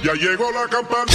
Ya llegó la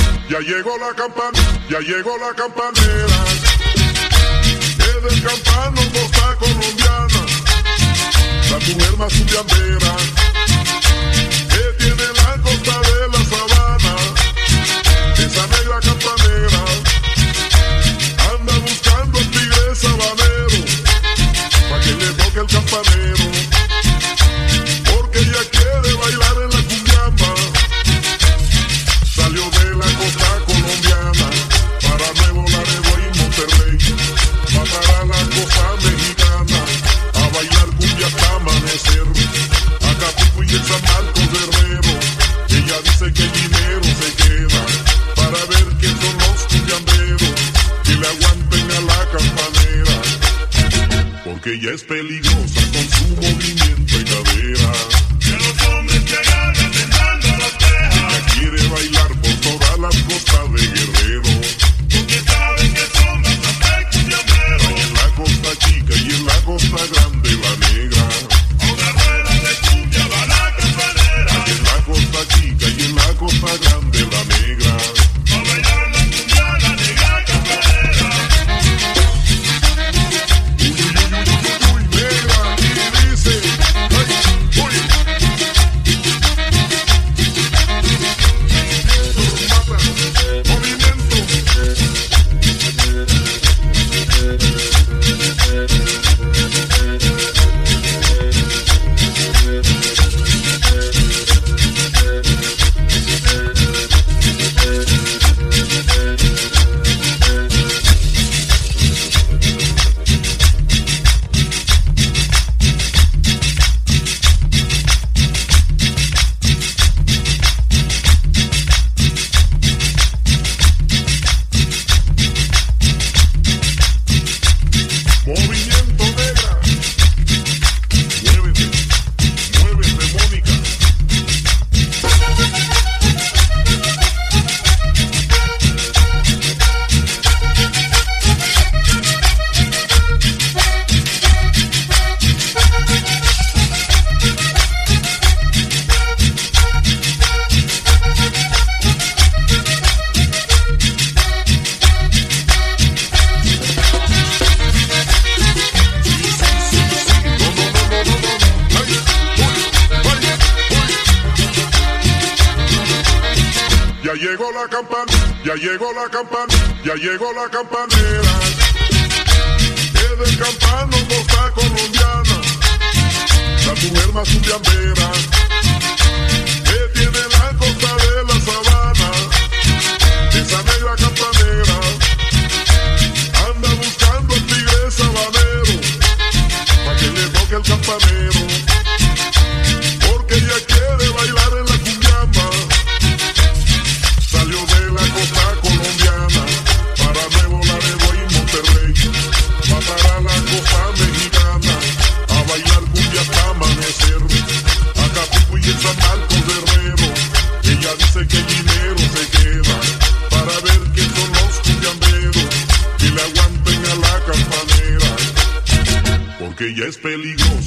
campanera. Es del campano costa colombiana, la mujer más cumbiambera, que tiene la costa de la sabana. Esa negra campanera anda buscando al tigre sabanero, pa' que le toque el campanero, porque ella quiere bailar en la cumbiamba. Salió de la costa colombiana para Nuevo Laredo y Monterrey, va para la costa mexicana a bailar cumbia hasta amanecer. Acapulco y el San Marcos Guerrero, ella dice que el dinero se queda para ver quién son los cumbiamberos que le aguanten a la campanera, porque ella es peligrosa con su movimiento y cadera. Que los hombres te agarran tentando las tejas. Ella quiere bailar por todas las costas de Guerrero, porque saben que son bastante cumbiamberos. hay en la costa chica y en la costa grande la negra. A una rueda de cumbia va la campanera. Hay en la costa chica y en la costa grande la negra. Va a bailar la cumbia la negra campanera. Uy, negra, y dice, ay, uy. Mata, movimiento. Movimiento negra. Muévete, muévete, Mónica. Ya llegó la campanera. Es del campano costa colombiana, la mujer más cumbiambera, que tiene la costa de la sabana. Esa negra campanera anda buscando al tigre sabanero, pa' que le toque el campanero, porque ella quiere bailar en la cumbiamba. Salió de la costa colombiana para Nuevo Laredo y Monterrey, va para la costa mexicana a bailar cumbia hasta amanecer. Acapulco y el San Marcos Guerrero, ella dice que el dinero se queda para ver quién son los cumbiamberos que le aguanten a la campanera, porque ella es peligrosa